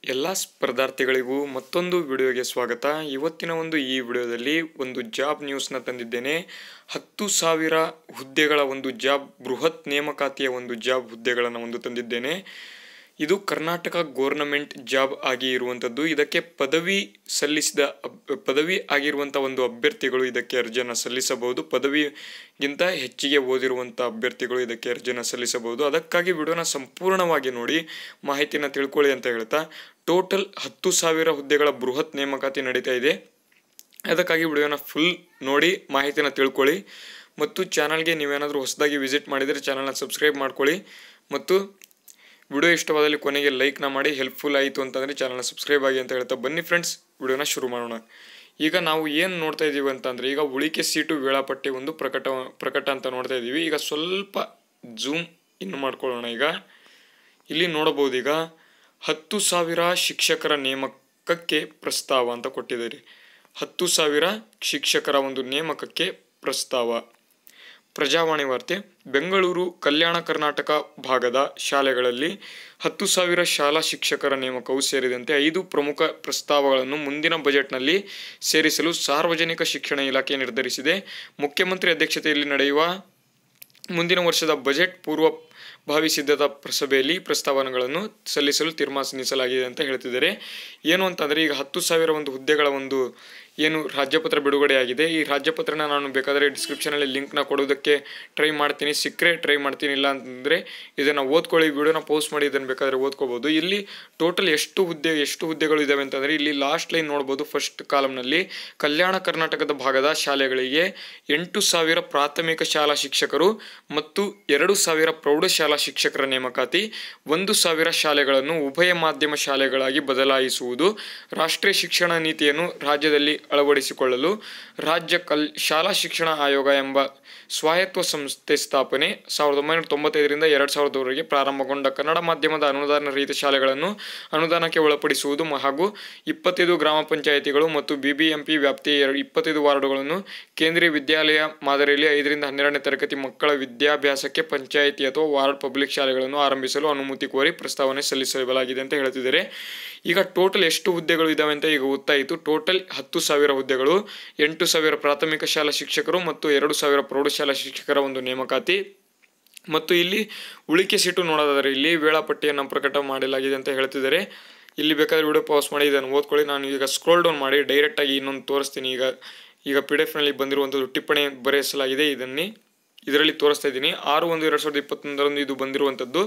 ಎಲ್ಲ ಸ್ಪರ್ಧಾರ್ಥಿಗಳಿಗೂ ಮತ್ತೊಂದು ವಿಡಿಯೋಗೆ ಸ್ವಾಗತ. ಇವತ್ತಿನ ಈ ವಿಡಿಯೋದಲ್ಲಿ ಒಂದು ಜಾಬ್ ನ್ಯೂಸ್ನ ತಂದಿದ್ದೇನೆ. 10,000 ಹುದ್ದೆಗಳ ಜಾಬ್, ಬೃಹತ್ ನೇಮಕಾತಿಯ ಜಾಬ್ ಹುದ್ದೆಗಳನ್ನು ತಂದಿದ್ದೇನೆ. ಇದು ಕರ್ನಾಟಕ ಗೌರ್ನಮೆಂಟ್ ಜಾಬ್ ಆಗಿ ಇರುವಂಥದ್ದು. ಇದಕ್ಕೆ ಪದವಿ ಆಗಿರುವಂಥ ಅಭ್ಯರ್ಥಿಗಳು ಇದಕ್ಕೆ ಅರ್ಜಿಯನ್ನು ಸಲ್ಲಿಸಬಹುದು. ಪದವಿಗಿಂತ ಹೆಚ್ಚಿಗೆ ಓದಿರುವಂಥ ಅಭ್ಯರ್ಥಿಗಳು ಇದಕ್ಕೆ ಅರ್ಜಿಯನ್ನು ಸಲ್ಲಿಸಬಹುದು. ಅದಕ್ಕಾಗಿ ವಿಡಿಯೋನ ಸಂಪೂರ್ಣವಾಗಿ ನೋಡಿ ಮಾಹಿತಿನ ತಿಳ್ಕೊಳ್ಳಿ ಅಂತ ಹೇಳ್ತಾ, ಟೋಟಲ್ 10,000 ಹುದ್ದೆಗಳ ಬೃಹತ್ ನೇಮಕಾತಿ ನಡೀತಾ ಇದೆ. ಅದಕ್ಕಾಗಿ ವಿಡಿಯೋನ ಫುಲ್ ನೋಡಿ ಮಾಹಿತಿನ ತಿಳ್ಕೊಳ್ಳಿ. ಮತ್ತು ಚಾನಲ್ಗೆ ನೀವೇನಾದರೂ ಹೊಸದಾಗಿ ವಿಸಿಟ್ ಮಾಡಿದರೆ ಚಾನಲ್ನ ಸಬ್ಸ್ಕ್ರೈಬ್ ಮಾಡ್ಕೊಳ್ಳಿ. ಮತ್ತು ವಿಡಿಯೋ ಇಷ್ಟವಾದಲ್ಲಿ ಕೊನೆಗೆ ಲೈಕ್ನ ಮಾಡಿ. ಹೆಲ್ಪ್ಫುಲ್ ಆಯಿತು ಅಂತಂದರೆ ಚಾನಲ್ನ ಸಬ್ಸ್ಕ್ರೈಬ್ ಆಗಿ ಅಂತ ಹೇಳ್ತಾ ಬನ್ನಿ ಫ್ರೆಂಡ್ಸ್, ವಿಡಿಯೋನ ಶುರು ಮಾಡೋಣ. ಈಗ ನಾವು ಏನು ನೋಡ್ತಾ ಇದ್ದೀವಿ ಅಂತಂದರೆ, ಈಗ ಉಳಿಕೆ ಸೀಟು ವೇಳಾಪಟ್ಟಿ ಪ್ರಕಟ ಅಂತ ನೋಡ್ತಾ ಇದ್ದೀವಿ. ಈಗ ಸ್ವಲ್ಪ ಝೂಮ್ ಇನ್ ಮಾಡ್ಕೊಳ್ಳೋಣ. ಈಗ ಇಲ್ಲಿ ನೋಡಬಹುದು, ಈಗ 10,000 ಶಿಕ್ಷಕರ ನೇಮಕಕ್ಕೆ ಪ್ರಸ್ತಾವ ಅಂತ ಕೊಟ್ಟಿದ್ದಾರೆ. 10,000 ಶಿಕ್ಷಕರ ನೇಮಕಕ್ಕೆ ಪ್ರಸ್ತಾವ. ಪ್ರಜಾವಾಣಿ ವಾರ್ತೆ. ಬೆಂಗಳೂರು, ಕಲ್ಯಾಣ ಕರ್ನಾಟಕ ಭಾಗದ ಶಾಲೆಗಳಲ್ಲಿ 10,000 ಶಾಲಾ ಶಿಕ್ಷಕರ ನೇಮಕವು ಸೇರಿದಂತೆ 5 ಪ್ರಮುಖ ಪ್ರಸ್ತಾವಗಳನ್ನು ಮುಂದಿನ ಬಜೆಟ್ನಲ್ಲಿ ಸೇರಿಸಲು ಸಾರ್ವಜನಿಕ ಶಿಕ್ಷಣ ಇಲಾಖೆ ನಿರ್ಧರಿಸಿದೆ. ಮುಖ್ಯಮಂತ್ರಿ ಅಧ್ಯಕ್ಷತೆಯಲ್ಲಿ ನಡೆಯುವ ಮುಂದಿನ ವರ್ಷದ ಬಜೆಟ್ ಪೂರ್ವಭಾವಿ ಸಿದ್ಧತಾ ಸಭೆಯಲ್ಲಿ ಪ್ರಸ್ತಾವನೆಗಳನ್ನು ಸಲ್ಲಿಸಲು ತೀರ್ಮಾನಿಸಲಾಗಿದೆ ಅಂತ ಹೇಳ್ತಿದ್ದಾರೆ. ಏನು ಅಂತಂದರೆ, ಈಗ 10,000 ಹುದ್ದೆಗಳ ಏನು ರಾಜ್ಯಪತ್ರ ಬಿಡುಗಡೆಯಾಗಿದೆ. ಈ ರಾಜ್ಯಪತ್ರನ ನಾನು ಬೇಕಾದರೆ ಡಿಸ್ಕ್ರಿಪ್ಷನಲ್ಲಿ ಲಿಂಕ್ನ ಕೊಡೋದಕ್ಕೆ ಟ್ರೈ ಮಾಡ್ತೀನಿ. ಸಿಕ್ಕರೆ ಟ್ರೈ ಮಾಡ್ತೀನಿ, ಇಲ್ಲ ಅಂತಂದರೆ ಇದನ್ನು ಓದ್ಕೊಳ್ಳಿ. ವಿಡಿಯೋನ ಪೋಸ್ಟ್ ಮಾಡಿ ಇದನ್ನು ಬೇಕಾದರೆ ಓದ್ಕೋಬೋದು. ಇಲ್ಲಿ ಟೋಟಲ್ ಎಷ್ಟು ಹುದ್ದೆಗಳು ಇದ್ದಾವೆ ಅಂತಂದರೆ, ಇಲ್ಲಿ ಲಾಸ್ಟ್ ಲೈನ್ ನೋಡ್ಬೋದು. ಫಸ್ಟ್ ಕಾಲಮ್ನಲ್ಲಿ ಕಲ್ಯಾಣ ಕರ್ನಾಟಕದ ಭಾಗದ ಶಾಲೆಗಳಿಗೆ 8,000 ಪ್ರಾಥಮಿಕ ಶಾಲಾ ಶಿಕ್ಷಕರು ಮತ್ತು 2,000 ಪ್ರೌಢಶಾಲಾ ಶಿಕ್ಷಕರ ನೇಮಕಾತಿ. 1,000 ಶಾಲೆಗಳನ್ನು ಉಭಯ ಮಾಧ್ಯಮ ಶಾಲೆಗಳಾಗಿ ಬದಲಾಯಿಸುವುದು. ರಾಷ್ಟ್ರೀಯ ಶಿಕ್ಷಣ ನೀತಿಯನ್ನು ರಾಜ್ಯದಲ್ಲಿ ಅಳವಡಿಸಿಕೊಳ್ಳಲು ರಾಜ್ಯ ಶಾಲಾ ಶಿಕ್ಷಣ ಆಯೋಗ ಎಂಬ ಸ್ವಾಯತ್ತ ಸಂಸ್ಥೆ ಸ್ಥಾಪನೆ. 1995ರಿಂದ 2000ರವರೆಗೆ ಪ್ರಾರಂಭಗೊಂಡ ಕನ್ನಡ ಮಾಧ್ಯಮದ ಅನುದಾನ ರಹಿತ ಶಾಲೆಗಳನ್ನು ಅನುದಾನಕ್ಕೆ ಒಳಪಡಿಸುವುದು ಹಾಗೂ 25 ಗ್ರಾಮ ಪಂಚಾಯಿತಿಗಳು ಮತ್ತು ಬಿಬಿಎಂಪಿ ವ್ಯಾಪ್ತಿಯ 25 ವಾರ್ಡುಗಳನ್ನು ಕೇಂದ್ರೀಯ ವಿದ್ಯಾಲಯ ಮಾದರಿಯಲ್ಲಿ 5ರಿಂದ 12ನೇ ತರಗತಿ ಮಕ್ಕಳ ವಿದ್ಯಾಭ್ಯಾಸಕ್ಕೆ ಪಂಚಾಯಿತಿ ಅಥವಾ ವಾರ್ಡ್ ಪಬ್ಲಿಕ್ ಶಾಲೆಗಳನ್ನು ಆರಂಭಿಸಲು ಅನುಮತಿ ಕೋರಿ ಪ್ರಸ್ತಾವನೆ ಸಲ್ಲಿಸಲಾಗಿದೆ ಅಂತ ಹೇಳ್ತಿದ್ದಾರೆ. ಈಗ ಟೋಟಲ್ ಎಷ್ಟು ಹುದ್ದೆಗಳು ಇದ್ದಾವೆ ಅಂತ ಈಗ ಗೊತ್ತಾಯಿತು. ಟೋಟಲ್ 10,000 ಹುದ್ದೆಗಳು, 8,000 ಪ್ರಾಥಮಿಕ ಶಾಲಾ ಶಿಕ್ಷಕರು ಮತ್ತು 2,000 ಪ್ರೌಢಶಾಲಾ ಶಿಕ್ಷಕರ ನೇಮಕಾತಿ. ಮತ್ತು ಇಲ್ಲಿ ಉಳಿಕೆ ಸೀಟು ನೋಡೋದಾದರೆ ಇಲ್ಲಿ ವೇಳಾಪಟ್ಟಿಯನ್ನು ಪ್ರಕಟ ಮಾಡಲಾಗಿದೆ ಅಂತ ಹೇಳ್ತಿದ್ದಾರೆ. ಇಲ್ಲಿ ಬೇಕಾದರೆ ವಿಡಿಯೋ ಪಾಸ್ ಮಾಡಿ ಇದನ್ನು ಓದ್ಕೊಳ್ಳಿ. ನಾನು ಈಗ ಸ್ಕ್ರೋಲ್ ಡೌನ್ ಮಾಡಿ ಡೈರೆಕ್ಟಾಗಿ ಇನ್ನೊಂದು ತೋರಿಸ್ತೀನಿ. ಈಗ PDF ಬಂದಿರುವಂಥದ್ದು ಟಿಪ್ಪಣಿ ಬರೆಸಲಾಗಿದೆ. ಇದರಲ್ಲಿ ತೋರಿಸ್ತಾ ಇದ್ದೀನಿ. 6/1/2021 ಇದು ಬಂದಿರುವಂಥದ್ದು.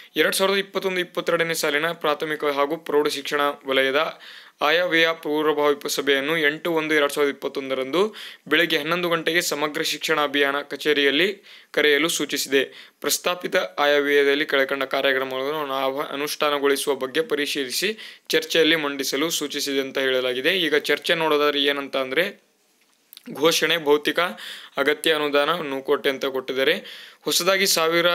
2021-22ನೇ ಸಾಲಿನ ಪ್ರಾಥಮಿಕ ಹಾಗೂ ಪ್ರೌಢ ಶಿಕ್ಷಣ ವಲಯದ ಆಯವ್ಯಯ ಪೂರ್ವಭಾವಿ ಸಭೆಯನ್ನು 8/1/2021 ಬೆಳಗ್ಗೆ 11 ಗಂಟೆಗೆ ಸಮಗ್ರ ಶಿಕ್ಷಣ ಅಭಿಯಾನ ಕಚೇರಿಯಲ್ಲಿ ಕರೆಯಲು ಸೂಚಿಸಿದೆ. ಪ್ರಸ್ತಾಪಿತ ಆಯವ್ಯಯದಲ್ಲಿ ಕೆಳಕಂಡ ಕಾರ್ಯಕ್ರಮಗಳನ್ನು ಅನುಷ್ಠಾನಗೊಳಿಸುವ ಬಗ್ಗೆ ಪರಿಶೀಲಿಸಿ ಚರ್ಚೆಯಲ್ಲಿ ಮಂಡಿಸಲು ಸೂಚಿಸಿದೆ ಅಂತ ಹೇಳಲಾಗಿದೆ. ಈಗ ಚರ್ಚೆ ನೋಡೋದಾದ್ರೆ ಏನಂತ ಅಂದರೆ, ಘೋಷಣೆ, ಭೌತಿಕ ಅಗತ್ಯ ಅನುದಾನ 1 ಕೋಟಿ ಅಂತ ಕೊಟ್ಟಿದ್ದಾರೆ. ಹೊಸದಾಗಿ 1,000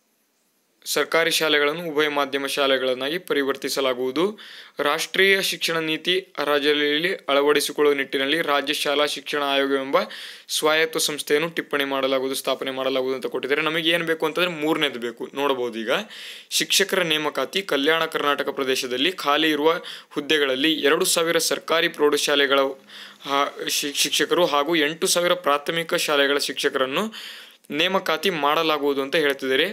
ಸರ್ಕಾರಿ ಶಾಲೆಗಳನ್ನು ಉಭಯ ಮಾಧ್ಯಮ ಶಾಲೆಗಳನ್ನಾಗಿ ಪರಿವರ್ತಿಸಲಾಗುವುದು. ರಾಷ್ಟ್ರೀಯ ಶಿಕ್ಷಣ ನೀತಿ ರಾಜ್ಯದಲ್ಲಿ ಅಳವಡಿಸಿಕೊಳ್ಳುವ ನಿಟ್ಟಿನಲ್ಲಿ ರಾಜ್ಯ ಶಾಲಾ ಶಿಕ್ಷಣ ಆಯೋಗ ಎಂಬ ಸ್ವಾಯತ್ತ ಸಂಸ್ಥೆಯನ್ನು ಸ್ಥಾಪನೆ ಮಾಡಲಾಗುವುದು ಅಂತ ಕೊಟ್ಟಿದ್ದಾರೆ. ನಮಗೆ ಏನು ಬೇಕು ಅಂತಂದರೆ 3ನೇದು ಬೇಕು. ನೋಡಬಹುದು, ಈಗ ಶಿಕ್ಷಕರ ನೇಮಕಾತಿ. ಕಲ್ಯಾಣ ಕರ್ನಾಟಕ ಪ್ರದೇಶದಲ್ಲಿ ಖಾಲಿ ಇರುವ ಹುದ್ದೆಗಳಲ್ಲಿ 2,000 ಸರ್ಕಾರಿ ಪ್ರೌಢಶಾಲೆಗಳ ಶಿಕ್ಷಕರು ಹಾಗೂ 8,000 ಪ್ರಾಥಮಿಕ ಶಾಲೆಗಳ ಶಿಕ್ಷಕರನ್ನು ನೇಮಕಾತಿ ಮಾಡಲಾಗುವುದು ಅಂತ ಹೇಳ್ತಿದ್ದಾರೆ.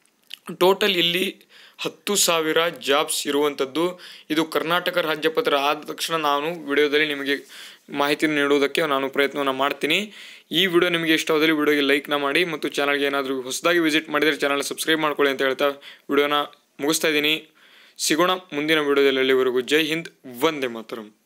ಟೋಟಲ್ ಇಲ್ಲಿ 10,000 ಜಾಬ್ಸ್ ಇರುವಂಥದ್ದು. ಇದು ಕರ್ನಾಟಕ ರಾಜ್ಯಪತ್ರ ಆದ ತಕ್ಷಣ ನಾನು ವಿಡಿಯೋದಲ್ಲಿ ನಿಮಗೆ ಮಾಹಿತಿ ನೀಡುವುದಕ್ಕೆ ನಾನು ಪ್ರಯತ್ನವನ್ನು ಮಾಡ್ತೀನಿ. ಈ ವಿಡಿಯೋ ನಿಮಗೆ ಇಷ್ಟವಾದಲ್ಲಿ ವಿಡಿಯೋಗೆ ಲೈಕ್ನ ಮಾಡಿ. ಮತ್ತು ಚಾನಲ್ಗೆ ಏನಾದರೂ ಹೊಸದಾಗಿ ವಿಸಿಟ್ ಮಾಡಿದರೆ ಚಾನಲ್ ಸಬ್ಸ್ಕ್ರೈಬ್ ಮಾಡ್ಕೊಳ್ಳಿ ಅಂತ ಹೇಳ್ತಾ ವಿಡಿಯೋನ ಮುಗಿಸ್ತಾ ಇದ್ದೀನಿ. ಸಿಗೋಣ ಮುಂದಿನ ವಿಡಿಯೋದಲ್ಲಿ. ಅಲ್ಲಿವರೆಗೂ ಜೈ ಹಿಂದ್, ವಂದೇ ಮಾತರಂ.